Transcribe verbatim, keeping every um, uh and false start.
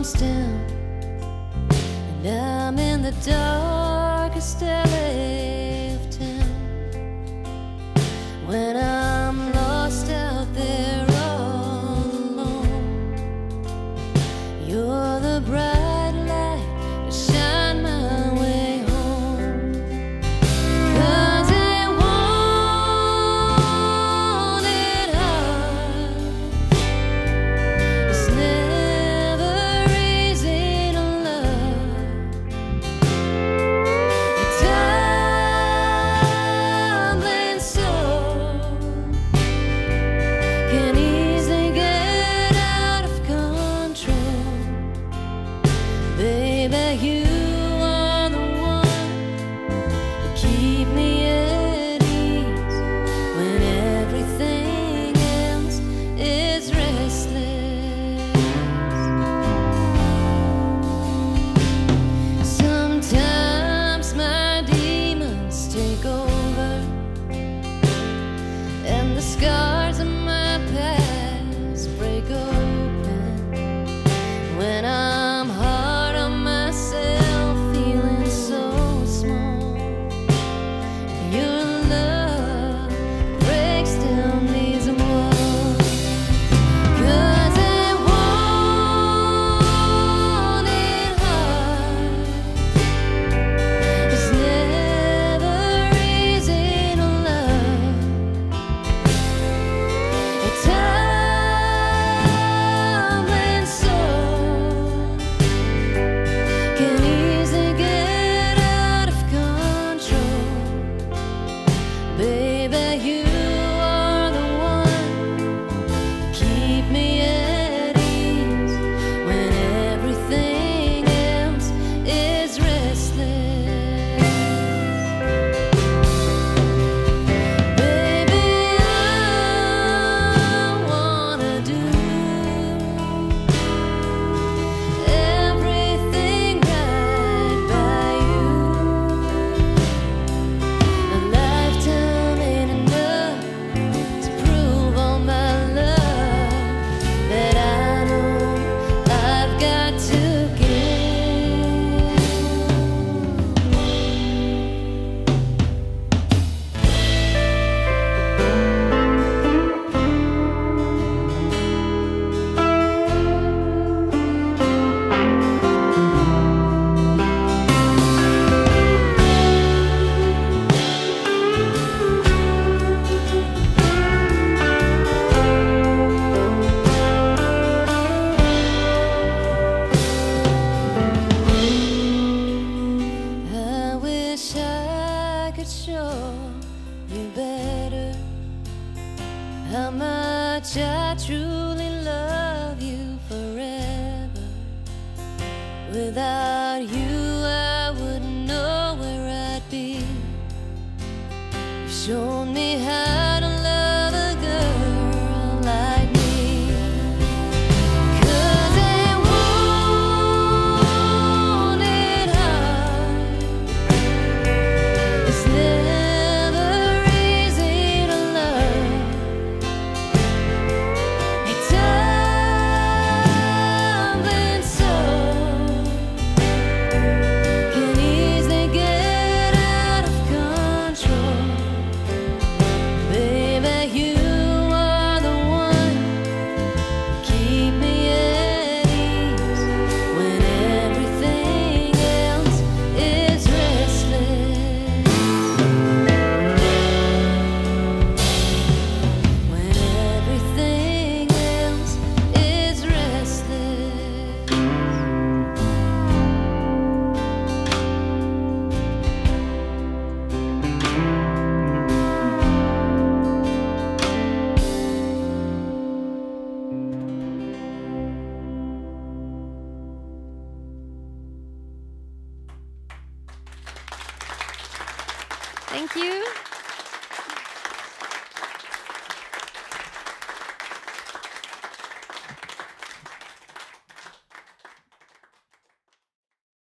sun's down and I'm in the darkest alley of town. When I'm lost out there all alone, you're the bright light to shine my way home. 'Cause it won't it hard. It's never easy to love. Your tumbling soul can easily get out of control. Baby, you are the one to keep me at ease when everything else is restless. Sometimes my demons take over and the scars of my past break open. When I'm hard on myself, feeling so small, your love breaks down these walls. 'Cause it won't it hard. It's never easy to love. A tumbling soul can easily get out of control. Baby, you are the one to keep me at ease when everything else is restless. Baby, I wanna do everything right by you. A lifetime ain't enough to prove all my love that I know I've got to give. I wish I could show you better how much I truly love you forever. Without you, I wouldn't know where I'd be. You showed me how to love a girl like me. 'Cause it won't it hard. It's never easy to love. A tumbling soul can easily get out of control. Baby, you are the one to keep me at ease when everything else is restless. When everything else is restless. Thank you.